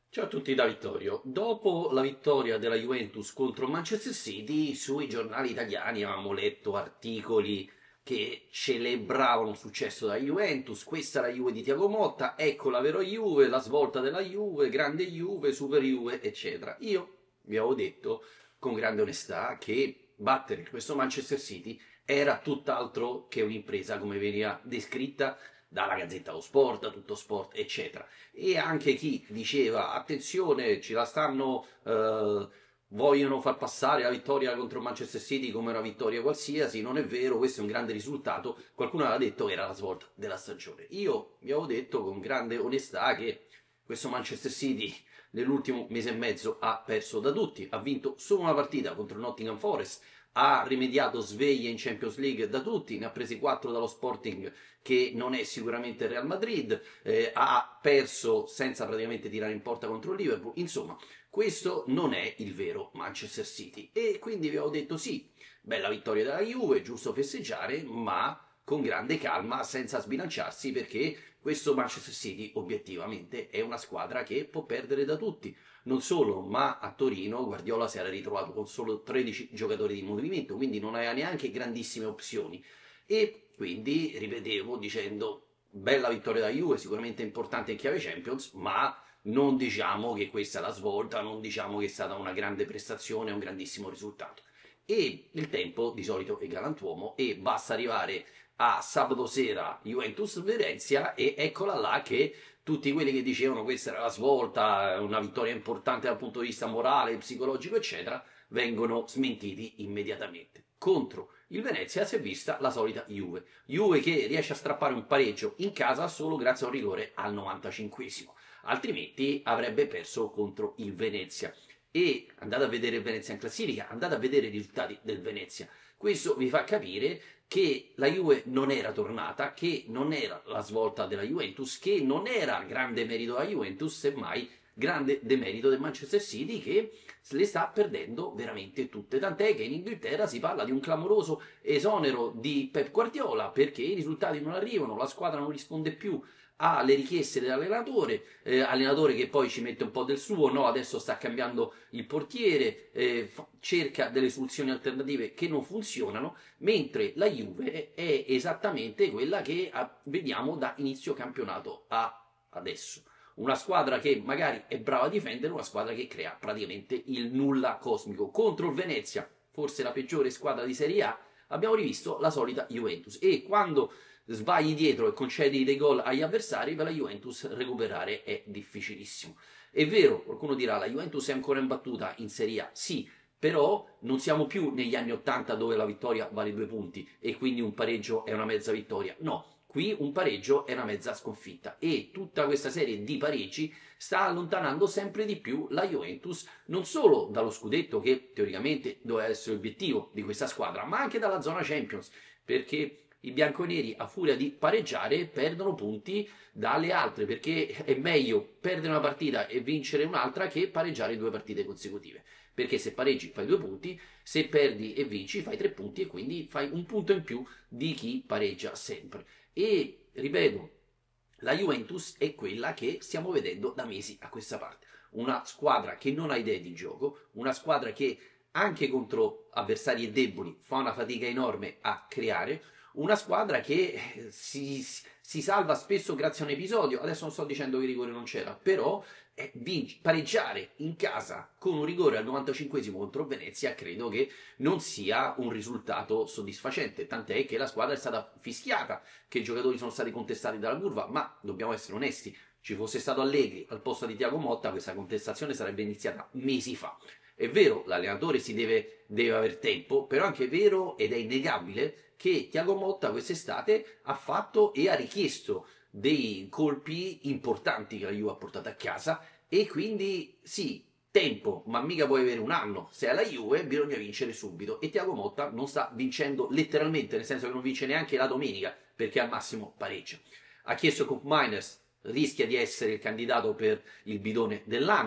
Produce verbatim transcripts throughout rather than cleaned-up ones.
Ciao a tutti da Vittorio. Dopo la vittoria della Juventus contro Manchester City, sui giornali italiani avevamo letto articoli che celebravano il successo della Juventus. Questa è la Juve di Thiago Motta, ecco la vera Juve, la svolta della Juve, grande Juve, super Juve, eccetera. Io vi avevo detto con grande onestà che battere questo Manchester City era tutt'altro che un'impresa come veniva descritta dalla Gazzetta dello Sport, da Tutto Sport, eccetera. E anche chi diceva attenzione, ci la stanno eh, vogliono far passare la vittoria contro Manchester City come una vittoria qualsiasi, non è vero, questo è un grande risultato. Qualcuno aveva detto che era la svolta della stagione. Io vi avevo detto con grande onestà che questo Manchester City nell'ultimo mese e mezzo ha perso da tutti, ha vinto solo una partita contro Nottingham Forest, ha rimediato sveglie in Champions League da tutti, ne ha presi quattro dallo Sporting che non è sicuramente il Real Madrid, eh, ha perso senza praticamente tirare in porta contro il Liverpool, insomma questo non è il vero Manchester City e quindi vi ho detto sì, bella vittoria della Juve, giusto festeggiare, ma con grande calma, senza sbilanciarsi perché questo Manchester City obiettivamente è una squadra che può perdere da tutti. Non solo, ma a Torino Guardiola si era ritrovato con solo tredici giocatori di movimento, quindi non aveva neanche grandissime opzioni. E quindi ripetevo dicendo bella vittoria da Juve, sicuramente importante in chiave Champions, ma non diciamo che questa è la svolta, non diciamo che è stata una grande prestazione, un grandissimo risultato. E il tempo di solito è galantuomo e basta arrivare a sabato sera Juventus-Venezia e eccola là che tutti quelli che dicevano questa era la svolta, una vittoria importante dal punto di vista morale, psicologico, eccetera, vengono smentiti immediatamente. Contro il Venezia si è vista la solita Juve. Juve che riesce a strappare un pareggio in casa solo grazie a un rigore al novantacinquesimo. Altrimenti avrebbe perso contro il Venezia. E andate a vedere il Venezia in classifica, andate a vedere i risultati del Venezia. Questo vi fa capire che la Juve non era tornata, che non era la svolta della Juventus, che non era grande merito della Juventus, semmai grande demerito del Manchester City che le sta perdendo veramente tutte. Tant'è che in Inghilterra si parla di un clamoroso esonero di Pep Guardiola perché i risultati non arrivano, la squadra non risponde più alle richieste dell'allenatore, eh, allenatore che poi ci mette un po' del suo, no, adesso sta cambiando il portiere, eh, fa- cerca delle soluzioni alternative che non funzionano, mentre la Juve è esattamente quella che ah, vediamo da inizio campionato a adesso. Una squadra che magari è brava a difendere, una squadra che crea praticamente il nulla cosmico. Contro il Venezia, forse la peggiore squadra di Serie A, abbiamo rivisto la solita Juventus e quando sbagli dietro e concedi dei gol agli avversari, per la Juventus recuperare è difficilissimo. È vero, qualcuno dirà la Juventus è ancora imbattuta in Serie A, sì, però non siamo più negli anni ottanta dove la vittoria vale due punti e quindi un pareggio è una mezza vittoria. No, qui un pareggio è una mezza sconfitta e tutta questa serie di pareggi sta allontanando sempre di più la Juventus non solo dallo scudetto che teoricamente doveva essere l'obiettivo di questa squadra, ma anche dalla zona Champions, perché i bianconeri a furia di pareggiare perdono punti dalle altre perché è meglio perdere una partita e vincere un'altra che pareggiare due partite consecutive perché se pareggi fai due punti, se perdi e vinci fai tre punti e quindi fai un punto in più di chi pareggia sempre. E ripeto, la Juventus è quella che stiamo vedendo da mesi a questa parte. Una squadra che non ha idee di gioco, una squadra che anche contro avversari deboli fa una fatica enorme a creare, una squadra che eh, si, si salva spesso grazie a un episodio. Adesso non sto dicendo che il rigore non c'era, però eh, vinci, pareggiare in casa con un rigore al novantacinquesimo contro Venezia credo che non sia un risultato soddisfacente. Tant'è che la squadra è stata fischiata, che i giocatori sono stati contestati dalla curva, ma dobbiamo essere onesti. Ci fosse stato Allegri al posto di Thiago Motta, questa contestazione sarebbe iniziata mesi fa. È vero, l'allenatore si deve, deve aver tempo, però anche è vero ed è innegabile che Thiago Motta quest'estate ha fatto e ha richiesto dei colpi importanti che la Juve ha portato a casa e quindi sì, tempo, ma mica puoi avere un anno. Se è la Juve bisogna vincere subito e Thiago Motta non sta vincendo letteralmente, nel senso che non vince neanche la domenica perché al massimo pareggia. Ha chiesto Cup Miners, rischia di essere il candidato per il bidone dell'anno,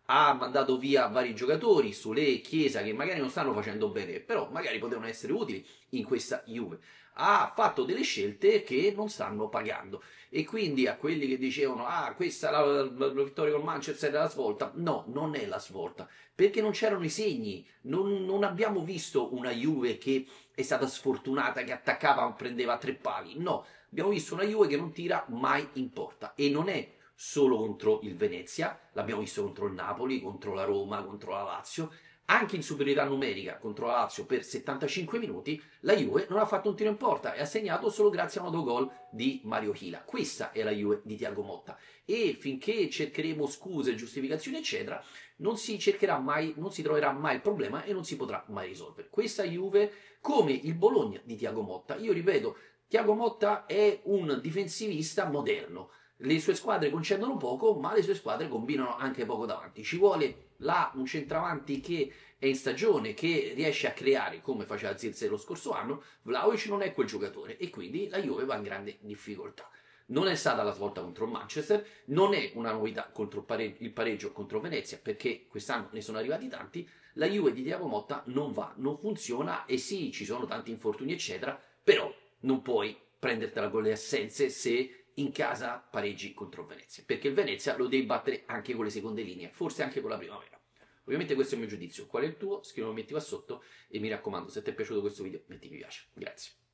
ha mandato via vari giocatori, Solé, Chiesa, che magari non stanno facendo bene, però magari potevano essere utili in questa Juve. Ha fatto delle scelte che non stanno pagando. E quindi a quelli che dicevano, ah, questa è la, la, la vittoria con Manchester è la svolta, no, non è la svolta, perché non c'erano i segni, non, non abbiamo visto una Juve che è stata sfortunata, che attaccava, prendeva tre pali, no, abbiamo visto una Juve che non tira mai in porta, e non è solo contro il Venezia, l'abbiamo visto contro il Napoli, contro la Roma, contro la Lazio, anche in superiorità numerica contro la Lazio per settantacinque minuti, la Juve non ha fatto un tiro in porta e ha segnato solo grazie a un autogol di Mario Hila. Questa è la Juve di Thiago Motta, e finché cercheremo scuse, giustificazioni eccetera, non si cercherà mai, non si troverà mai il problema e non si potrà mai risolvere. Questa Juve, come il Bologna di Thiago Motta, io ripeto, Thiago Motta è un difensivista moderno. Le sue squadre concedono poco, ma le sue squadre combinano anche poco davanti. Ci vuole là un centravanti che è in stagione, che riesce a creare come faceva Zirze lo scorso anno. Vlahovic non è quel giocatore e quindi la Juve va in grande difficoltà. Non è stata la svolta contro il Manchester, non è una novità contro il, pare- il pareggio contro Venezia, perché quest'anno ne sono arrivati tanti. La Juve di Thiago Motta non va, non funziona, e sì, ci sono tanti infortuni eccetera, però non puoi prendertela con le assenze se in casa pareggi contro il Venezia, perché il Venezia lo devi battere anche con le seconde linee, forse anche con la primavera. Ovviamente questo è il mio giudizio. Qual è il tuo? Scrivimi, metti qua sotto, e mi raccomando, se ti è piaciuto questo video metti mi piace. Grazie.